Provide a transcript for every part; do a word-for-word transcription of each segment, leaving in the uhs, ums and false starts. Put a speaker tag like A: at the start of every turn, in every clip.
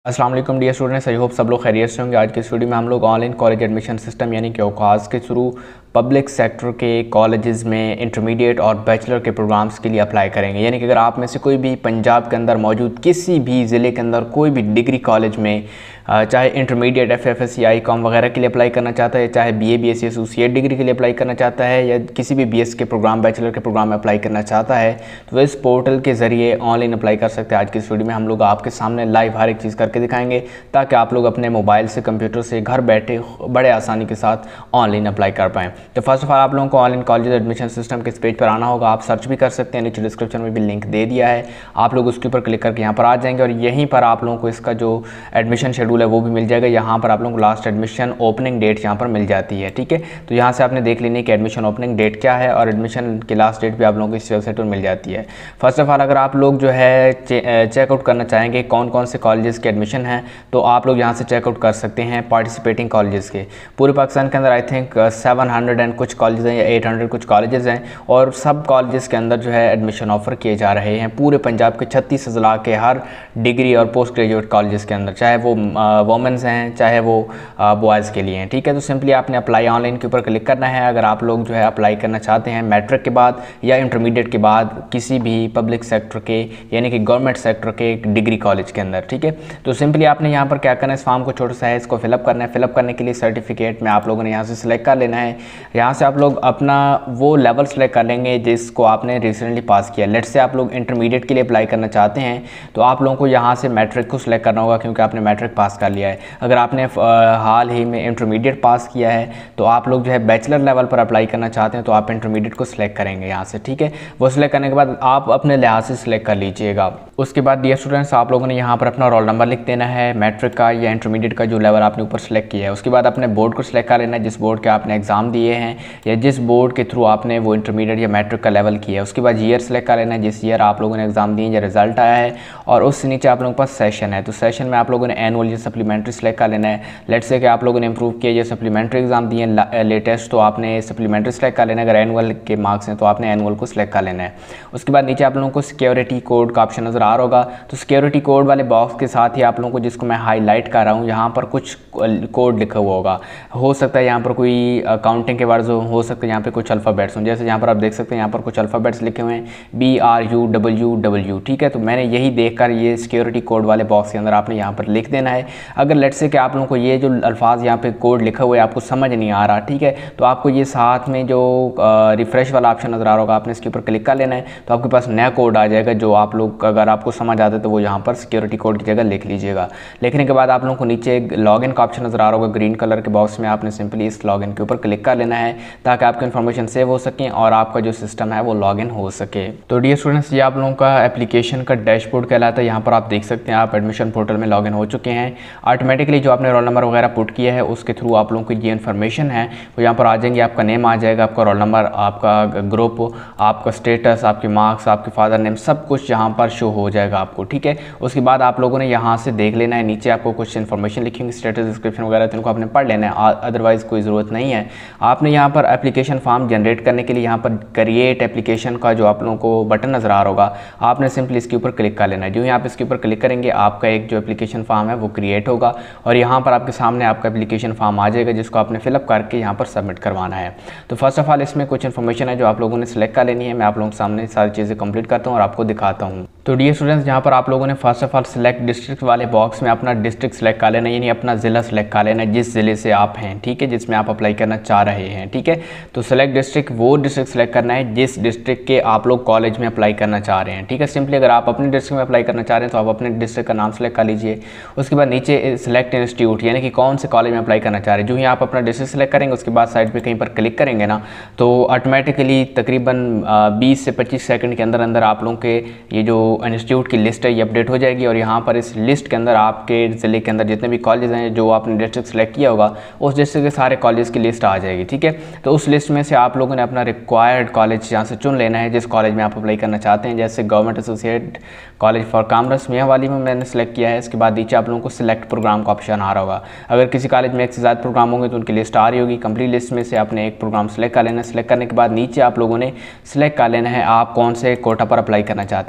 A: अस्सलाम वालेकुम dear students, I hope सब लोग खैरियत से होंगे। आज के इस वीडियो में हम लोग ऑनलाइन कॉलेज एडमिशन सिस्टम यानी कि औकाज़ के थ्रू पब्लिक सेक्टर के कॉलेजेस में इंटरमीडिएट और बैचलर के प्रोग्राम्स के लिए अप्लाई करेंगे। यानी कि अगर आप में से कोई भी पंजाब के अंदर मौजूद किसी भी ज़िले के अंदर कोई भी डिग्री कॉलेज में चाहे intermediate F F S C I com वगैरह के लिए अप्लाई करना चाहता है, चाहे B A B S C associate degree के लिए अप्लाई करना चाहता है, या किसी भी बी एस के प्रोग्राम बैचलर के प्रोग्राम में अप्लाई करना चाहता है, तो वह इस पोर्टल के ज़रिए ऑनलाइन अप्लाई कर सकते हैं। आज की इस वीडियो में हम लोग आपके सामने लाइव हर एक चीज़ करके दिखाएंगे ताकि आप लोग अपने मोबाइल से कंप्यूटर से घर बैठे बड़े आसानी के साथ ऑनलाइन अप्लाई कर पाएँ। तो फर्स्ट ऑफ ऑल आप लोगों को ऑनलाइन कॉलेज एडमिशन सिस्टम के इस पेज पर आना होगा। आप सर्च भी कर सकते हैं, नीचे डिस्क्रिप्शन में भी लिंक दे दिया है, आप लोग उसके ऊपर क्लिक करके यहाँ पर आ जाएंगे और यहीं पर आप लोगों को इसका जो एडमिशन शेड्यूल है वो भी मिल जाएगा। यहाँ पर आप लोगों को लास्ट एडमिशन ओपनिंग डेट यहाँ पर मिल जाती है, ठीक है। तो यहाँ से आपने देख लेनी कि एडमिशन ओपनिंग डेट क्या है और एडमिशन की लास्ट डेट भी आप लोगों को इस वेबसाइट पर मिल जाती है। फर्स्ट ऑफ ऑल अगर आप लोग जो है चेकआउट करना चाहेंगे कौन कौन से कॉलेजेस के एडमिशन हैं, तो आप लोग यहाँ से चेकआउट कर सकते हैं पार्टिसिपेटिंग कॉलेजेस के। पूरे पाकिस्तान के अंदर I think seven hundred and कुछ कॉलेज हैं या एट हंड्रेड कुछ कॉलेजेस हैं और सब कॉलेजेस के अंदर जो है एडमिशन ऑफर किए जा रहे हैं पूरे पंजाब के छत्तीस ज़िला के हर डिग्री और पोस्ट ग्रेजुएट कॉलेजेस के अंदर, चाहे वो वोमेंस हैं चाहे वो बॉयज़ के लिए हैं, ठीक है। तो सिंपली आपने अप्लाई ऑनलाइन के ऊपर क्लिक करना है अगर आप लोग जो है अप्लाई करना चाहते हैं मैट्रिक के बाद या इंटरमीडिएट के बाद किसी भी पब्लिक सेक्टर के यानी कि गवर्नमेंट सेक्टर के डिग्री कॉलेज के अंदर, ठीक है। तो सिंपली आपने यहाँ पर क्या करना है, इस फॉर्म को छोटा सा है इसको फिलअप करना है। फिलअप करने के लिए सर्टिफिकेट में आप लोगों ने यहाँ से सिलेक्ट कर लेना है। यहाँ से आप लोग अपना वो लेवल सेलेक्ट कर लेंगे जिसको आपने रिसेंटली पास किया। लेट्स से आप लोग इंटरमीडिएट के लिए अप्लाई करना चाहते हैं तो आप लोगों को यहाँ से मैट्रिक को सिलेक्ट करना होगा क्योंकि आपने मैट्रिक पास कर लिया है। अगर आपने हाल ही में इंटरमीडिएट पास किया है तो आप लोग जो है बैचलर लेवल पर अप्लाई करना चाहते हैं तो आप इंटरमीडिएट को सिलेक्ट करेंगे यहाँ से, ठीक है। वो सिलेक्ट करने के बाद आप अपने लिहाज से सिलेक्ट कर लीजिएगा। उसके बाद डियर स्टूडेंट्स आप लोगों ने यहाँ पर अपना रोल नंबर लिख देना है मैट्रिक का या इंटरमीडिएट का जो लेवल आपने ऊपर सेलेक्ट किया है। उसके बाद अपने बोर्ड को सिलेक्ट कर लेना है जिस बोर्ड के आपने एग्ज़ाम दिए हैं या जिस बोर्ड के थ्रू आपने वो इंटरमीडिएट या मैट्रिक का लेवल किया है। उसके बाद ईयर सेलेक्ट कर लेना है जिस ईयर आप लोगों ने एग्ज़ाम दिए या रिजल्ट आया है और उससे नीचे आप लोगों के पास सेशन है तो सेशन में आप लोगों ने एनुअल या सप्लीमेंट्री सेलेक्ट कर लेना है। लेट्स से कि आप लोगों ने इंप्रूव किया या सप्लीमेंट्री एग्जाम दिए लेटेस्ट तो आपने सप्लीमेंट्री सेलेक्ट कर लेना है। अगर एनुअल के मार्क्स हैं तो आपने एनुअल को सिलेक्ट कर लेना है। उसके बाद नीचे आप लोगों को सिक्योरिटी कोड का ऑप्शन नज़र आ रहा होगा तो सिक्योरिटी कोड वाले बॉक्स के साथ ही आप लोगों को जिसको मैं हाईलाइट कर रहा हूँ यहाँ पर कुछ कोड लिखा हुआ होगा। हो सकता है यहाँ पर कोई काउंटिंग के वर्ड्स हो, हो सकता है यहाँ पे कुछ अल्फ़ाबेट्स हों। जैसे यहाँ पर आप देख सकते हैं यहाँ पर कुछ अल्फ़ाबेट्स लिखे हुए हैं B R U W W, ठीक है। तो मैंने यही देखकर ये सिक्योरिटी कोड वाले बॉक्स के अंदर आपने यहाँ पर लिख देना है। अगर लेट्स से कि आप लोगों को ये जो अल्फाज यहाँ पे कोड लिखा हुआ है आपको समझ नहीं आ रहा, ठीक है, तो आपको ये साथ में जो रिफ़्रेश वाला ऑप्शन नज़र आ रहा होगा आपने इसके ऊपर क्लिक कर लेना है तो आपके पास नया कोड आ जाएगा जो आप लोग अगर आपको समझ आता है तो वो यहाँ पर सिक्योरिटी कोड की जगह लिख लीजिएगा। लिखने के बाद आप लोगों को नीचे लॉगिन का ऑप्शन नज़र आ रहा होगा ग्रीन कलर के बॉक्स में, आपने सिंपली इस लॉगिन के ऊपर क्लिक कर लेना है ताकि आपकी इन्फॉर्मेशन सेव हो सके और आपका जो सिस्टम है वो लॉगिन हो सके। तो डियर स्टूडेंट्स ये आप लोगों का एप्लीकेशन का डैशबोर्ड कहलाता है। यहाँ पर आप देख सकते हैं आप एडमिशन पोर्टल में लॉगिन हो चुके हैं। ऑटोमेटिकली जो आपने रोल नंबर वगैरह पुट किया है उसके थ्रू आप लोगों की ये इन्फॉर्मेशन है वो यहाँ पर आ जाएंगे। आपका नेम आ जाएगा, आपका रोल नंबर, आपका ग्रुप, आपका स्टेटस, आपके मार्क्स, आपके फादर नेम, सब कुछ यहाँ पर शो हो जाएगा आपको, ठीक है। उसके बाद आप लोगों ने यहाँ से देख लेना है नीचे आपको कुछ इन्फॉर्मेशन लिखी होंगी स्टेटस डिस्क्रिप्शन वगैरह, तो इनको आपने पढ़ लेना है, अदरवाइज़ कोई ज़रूरत नहीं है। आपने यहाँ पर एप्लीकेशन फॉर्म जनरेट करने के लिए यहाँ पर क्रिएट एप्लीकेशन का जो आप लोगों को बटन नज़र आ रहा होगा आपने सिंपली इसके ऊपर क्लिक कर लेना है। जो यहाँ पर इसके ऊपर क्लिक करेंगे आपका एक जो एप्लीकेशन फॉर्म है वो क्रिएट होगा और यहाँ पर आपके सामने आपका एप्लीकेशन फॉर्म आ जाएगा जिसको आपने फिलअप करके यहाँ पर सबमिट करवाना है। तो फर्स्ट ऑफ ऑल इसमें कुछ इन्फॉर्मेशन है जो आप लोगों ने सेलेक्ट कर लेनी है। मैं आप लोगों के सामने सारी चीज़ें कंप्लीट करता हूँ और आपको दिखाता हूँ। तो डियर स्टूडेंट्स यहाँ पर आप लोगों ने first of all select district वाले बॉक्स में अपना डिस्ट्रिक्ट सेलेक्ट कर लेना, यानी अपना ज़िला सेलेक्ट कर लेना जिस ज़िले से आप हैं, ठीक है, जिसमें आप अप्लाई करना चाह रहे हैं, ठीक है। तो सेलेक्ट डिस्ट्रिक्ट वो डिस्ट्रिक्ट सेलेक्ट करना है जिस डिस्ट्रिक्ट के आप लोग कॉलेज में अप्लाई करना चाह रहे हैं, ठीक है। सिंपली अगर आप अपने डिस्ट्रिक्ट में अप्लाई करना चाह रहे हैं तो आप अपने डिस्ट्रिक्ट का नाम सेलेक्ट कर लीजिए। उसके बाद नीचे सेलेक्ट इंस्टीट्यूट यानी कि कौन से कॉलेज में अप्लाई करना चाह रहे हैं। जो ही आप अपना डिस्ट्रिक्ट सेलेक्ट करेंगे उसके बाद साइड पर कहीं पर क्लिक करेंगे ना तो ऑटोमेटिकली तकरीबन बीस से पच्चीस सेकंड के अंदर अंदर आप लोगों के ये जो इंस्टीट्यूट की लिस्ट है ये अपडेट हो जाएगी और यहाँ पर इस लिस्ट के अंदर आपके ज़िले के अंदर जितने भी कॉलेज हैं जो आपने डिस्ट्रिक्ट सेलेक्ट किया होगा उस डिस्ट्रिक्ट के सारे कॉलेज की लिस्ट आ जाएगी, ठीक है। तो उस लिस्ट में से आप लोगों ने अपना रिक्वायर्ड कॉलेज यहाँ से चुन लेना है जिस कॉलेज में आप अप्लाई करना चाहते हैं। जैसे government associate college for commerce Mianwali में मैंने सेलेक्ट किया है। इसके बाद नीचे आप लोगों को सिलेक्ट प्रोग्राम का ऑप्शन आ रहा होगा। अगर किसी कॉलेज में एक से ज़्यादा प्रोग्राम होंगे तो उनकी लिस्ट आ रही होगी। कंप्लीट लिस्ट में से आपने एक प्रोग्राम सेलेक्ट कर लेना है। सेलेक्ट करने के बाद नीचे आप लोगों ने सेलेक्ट कर लेना है आप कौन से कोटा पर अप्लाई करना चाहते हैं। अगर ओपन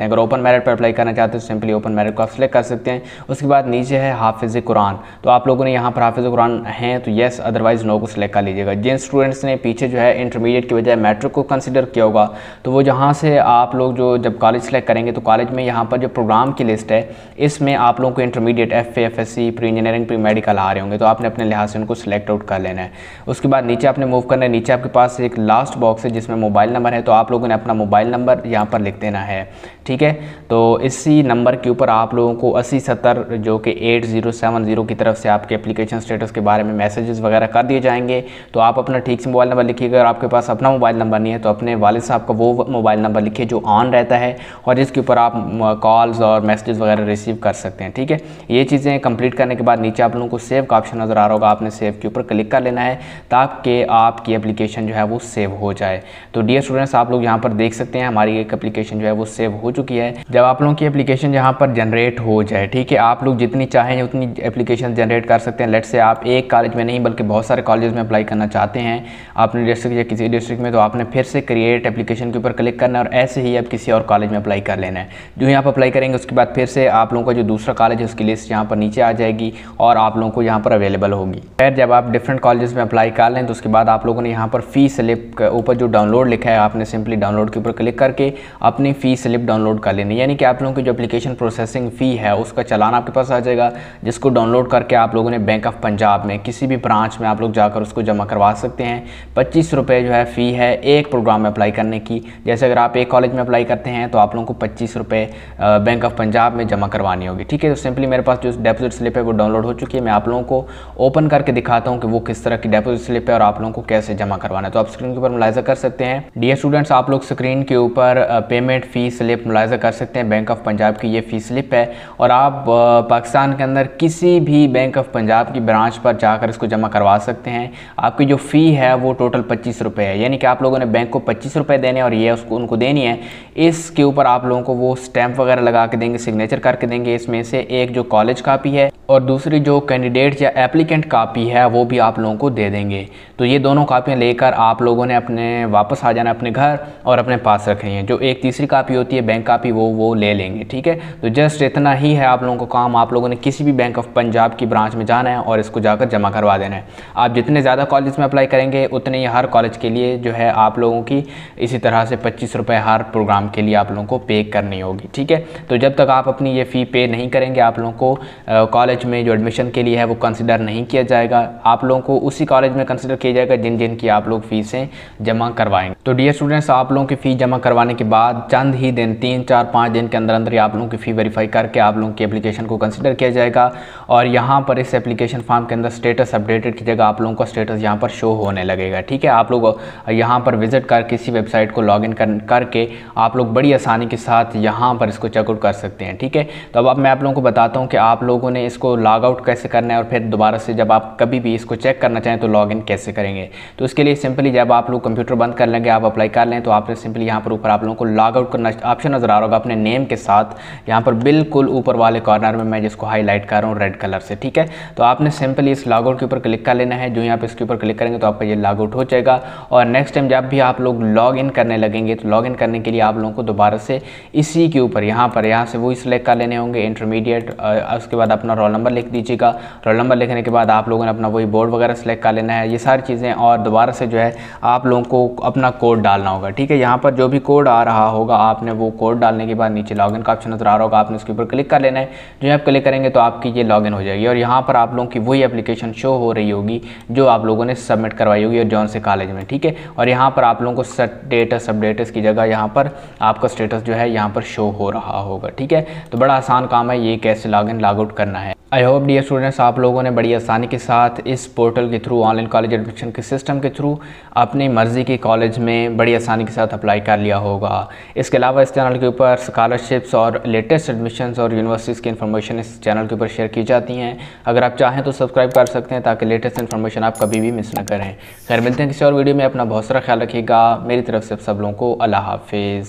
A: मेरिट पर अप्लाई करना चाहते हैं तो सिंपली ओपन मेरिट को आप सिलेक्ट कर सकते हैं। उसके बाद नीचे है हाफिज़ कुरान, तो आप लोगों ने यहाँ पर हाफिज़ कुरान हैं तो येस, अदरवाइज़ नो को सिलेक्ट कर लीजिएगा। जिन स्टूडेंट्स ने पीछे जो है इंटरमीडिएट की बजाय मैट्रिक को कंसिडर किया होगा तो वो जहाँ से आप लोग जो जब कॉलेज सेलेक्ट करेंगे तो कॉलेज में यहाँ पर जो प्रोग्राम की लिस्ट है इसमें आप लोगों को intermediate F A F S C pre engineering pre medical आ रहे होंगे, तो आपने अपने लिहाज से उनको सिलेक्ट आउट कर लेना है। उसके बाद नीचे आपने मूव करना है, नीचे आपके पास एक लास्ट बॉक्स है जिसमें मोबाइल नंबर है, तो आप लोगों ने अपना मोबाइल नंबर यहाँ पर लिख देना है, ठीक है। तो इसी नंबर के ऊपर आप लोगों को अस्सी सत्तर जो कि एट ज़ीरो सेवन ज़ीरो की तरफ से आपके एप्लीकेशन स्टेटस के बारे में मैसेजेस वगैरह कर दिए जाएंगे। तो आप अपना ठीक से मोबाइल नंबर लिखिएगा, अगर आपके पास अपना मोबाइल नंबर नहीं है तो अपने वालिद साहब का वो मोबाइल नंबर लिखिए जो ऑन रहता है और जिसके ऊपर आप कॉल्स और मैसेजेस वगैरह रिसीव कर सकते हैं, ठीक है। ये चीज़ें कंप्लीट करने के बाद नीचे आप लोगों को सेव का ऑप्शन नज़र आ रहा होगा, आपने सेव के ऊपर क्लिक कर लेना है ताकि आपकी एप्लीकेशन जो है वो सेव हो जाए। तो डियर स्टूडेंट्स, आप लोग यहाँ पर देख सकते हैं हमारी एक एप्लीकेशन जो है वो सेव हो चुकी है। जब आप लोगों की एप्लीकेशन यहाँ पर जनरेट हो जाए, ठीक है, आप लोग जितनी चाहें उतनी एप्लीकेशन जनरेट कर सकते हैं। लेट से आप एक कॉलेज में नहीं बल्कि बहुत सारे कॉलेज में अप्लाई करना चाहते हैं अपने डिस्ट्रिक्ट या किसी डिस्ट्रिक्ट में, तो आपने फिर से क्रिएट एप्लीकेशन के ऊपर क्लिक करना है और ऐसे ही आप किसी और कॉलेज में अप्लाई कर लेना है। जो यहाँ पर अप्लाई करेंगे उसके बाद फिर से आप लोगों का जो दूसरा कॉलेज है उसकी लिस्ट यहाँ पर नीचे आ जाएगी और आप लोगों को यहाँ पर अवेलेबल होगी। फिर जब आप डिफरेंट कॉलेजेस में अप्लाई कर लें तो उसके बाद आप लोगों ने यहाँ पर फ़ी स्लिप के ऊपर जो डाउनलोड लिखा है आपने सिंपली डाउनलोड के ऊपर क्लिक करके अपनी फ़ी स्लिप डाउनलोड कर लेनी, यानी कि आप लोगों की जो एप्लीकेशन प्रोसेसिंग फ़ी है उसका चालान आपके पास आ जाएगा, जिसको डाउनलोड करके आप लोगों ने बैंक ऑफ पंजाब में किसी भी ब्रांच में आप लोग जाकर उसको जमा करवा सकते हैं। पच्चीस रुपये जो है फ़ी है एक प्रोग्राम में अप्लाई करने की। जैसे अगर आप एक कॉलेज में अप्लाई करते हैं तो आप लोगों को पच्चीस रुपये बैंक ऑफ पंजाब में जमा करवानी होगी, ठीक है। तो सिंपली मेरे पास जो डेपोजिट स्लिप है वो डाउनलोड हो चुकी है, मैं आप लोगों को ओपन करके दिखाता हूँ कि वो किस तरह की डेपोजिट स्लिप है और आप लोगों को कैसे जमा करवाना है। तो आप स्क्रीन के ऊपर मुलाहिजा कर सकते हैं। डियर स्टूडेंट्स, आप लोग स्क्रीन के ऊपर पेमेंट फ़ी स्लिप मुलाहिजा कर सकते हैं। बैंक ऑफ पंजाब की ये फ़ी स्लिप है और आप पाकिस्तान के अंदर किसी भी बैंक ऑफ पंजाब की ब्रांच पर जाकर इसको जमा करवा सकते हैं। आपकी जो फ़ी है वो टोटल पच्चीस रुपये है, यानी कि आप लोगों ने बैंक को पच्चीस रुपये देने और ये उसको उनको देनी है। इसके ऊपर आप लोगों को वो स्टैंप वगैरह लगा के देंगे, सिग्नेचर करके देंगे। इसमें से एक जो कॉलेज कापी है और दूसरी जो कैंडिडेट या एप्लीकेंट कापी है वो भी आप लोगों को दे देंगे। तो ये दोनों कापियाँ लेकर आप लोगों ने अपने वापस आ जाना अपने घर और अपने पास रखनी है। जो एक तीसरी कापी होती है बैंक कापी वो वो ले लेंगे, ठीक है। तो जस्ट इतना ही है आप लोगों को काम। आप लोगों ने किसी भी बैंक ऑफ पंजाब की ब्रांच में जाना है और इसको जाकर जमा करवा देना है। आप जितने ज़्यादा कॉलेज में अप्लाई करेंगे उतने ही हर कॉलेज के लिए जो है आप लोगों की इसी तरह से पच्चीस रुपये हर प्रोग्राम के लिए आप लोगों को पे करनी होगी, ठीक है। तो जब तक आप अपनी ये फ़ी पे नहीं करेंगे आप लोगों को कॉलेज में जो एडमिशन के लिए है वो कंसिडर नहीं किया जाएगा। आप लोगों को उसी कॉलेज में कंसिडर किया जाएगा जिन जिन की आप लोग फ़ीसें जमा करवाएंगे। तो डियर स्टूडेंट्स, आप लोगों की फ़ी जमा करवाने के बाद चंद ही दिन, तीन चार पाँच दिन के अंदर अंदर आप लोगों की फ़ी वेरीफाई करके आप लोगों की एप्लीकेशन को कंसिडर किया जाएगा और यहाँ पर इस एप्लीकेशन फॉर्म के अंदर स्टेटस अपडेटेड की जगह आप लोगों का स्टेटस यहाँ पर शो होने लगेगा, ठीक है। आप लोग यहाँ पर विजिट कर किसी वेबसाइट को लॉगिन कर करके आप लोग बड़ी आसानी के साथ यहाँ पर इसको चेकआउट कर सकते हैं, ठीक है। तो अब अब मैं आप लोगों को बताता हूँ कि आप लोगों ने इसको लॉग आउट कैसे करना है और फिर दोबारा से जब आप कभी भी इसको चेक करना चाहें तो लॉगिन कैसे करेंगे। तो इसके लिए सिंपली जब आप लोग कंप्यूटर बंद कर लेंगे, आप अप्लाई कर लें, तो आपने सिंपली यहाँ पर ऊपर आप लोगों को लॉग आउट करना ऑप्शन नज़र आ रहा होगा अपने नेम के साथ, यहाँ पर बिल्कुल ऊपर वाले कॉर्नर में मैं जिसको हाईलाइट कर रहा हूँ रेड कलर से, ठीक है। तो आपने सिंपली इस लॉग आउट के ऊपर क्लिक कर लेना है। जो यहाँ पे इसके ऊपर क्लिक करेंगे तो आपका ये लॉग आउट हो जाएगा और नेक्स्ट टाइम जब भी आप लोग लॉग इन करने लगेंगे तो लॉग इन करने के लिए आप लोगों को दोबारा से इसी के ऊपर यहाँ पर यहाँ से वही सिलेक्ट कर लेने होंगे इंटरमीडिएट। उसके बाद अपना रोल नंबर लिख दीजिएगा। रोल नंबर लिखने के बाद आप लोगों ने अपना वही बोर्ड वगैरह सेलेक्ट कर लेना है, ये सारी चीज़ें। और दोबारा से जो है आप लोगों को अपना कोड डालना होगा, ठीक है। यहाँ पर जो भी कोड आ रहा होगा आपने वो कोड डालने के बाद नीचे लॉगिन का ऑप्शन नजर आ रहा होगा, आपने उसके ऊपर क्लिक कर लेना है। जो आप क्लिक करेंगे तो आपकी ये लॉगिन हो जाएगी और यहाँ पर आप लोगों की वही एप्लीकेशन शो हो रही होगी जो आप लोगों ने सबमिट करवाई होगी और जौन से कॉलेज में, ठीक है। और यहाँ पर आप लोगों को स्टेटस अपडेट्स की जगह यहाँ पर आपका स्टेटस जो है यहाँ पर शो हो रहा होगा, ठीक है। तो बड़ा आसान काम है ये कैसे लॉगिन लॉग आउट करना है। आई होप डियर स्टूडेंट्स आप लोगों ने बड़ी आसानी के साथ इस पोर्टल के थ्रू ऑनलाइन कॉलेज एडमिशन के सिस्टम के थ्रू अपनी मर्ज़ी के कॉलेज में बड़ी आसानी के साथ अप्लाई कर लिया होगा। इसके अलावा इस चैनल के ऊपर स्कॉलरशिप्स और लेटेस्ट एडमिशन्स और यूनिवर्सिटीज़ की इन्फॉर्मेशन इस चैनल के ऊपर शेयर की जाती हैं। अगर आप चाहें तो सब्सक्राइब कर सकते हैं ताकि लेटेस्ट इन्फॉर्मेशन आप कभी भी मिस ना करें। खैर, मिलते हैं किसी और वीडियो में। अपना बहुत सारा ख्याल रखिएगा। मेरी तरफ से सब लोगों को अल्लाह हाफिज़।